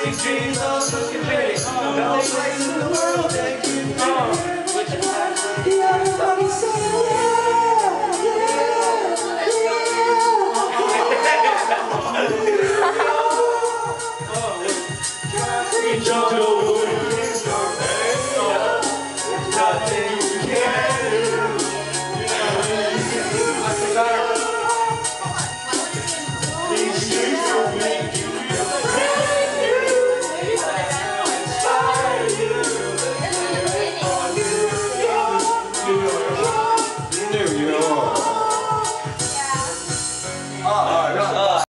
Jesus, looking pretty. No place in the world that can do. Everybody say yeah, yeah, yeah.